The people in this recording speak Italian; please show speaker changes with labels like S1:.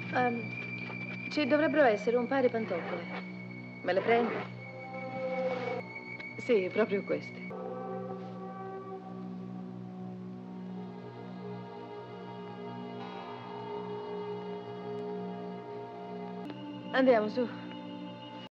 S1: Ci dovrebbero essere un paio di pantofole. Me le prendi? Sì, proprio queste. Andiamo su.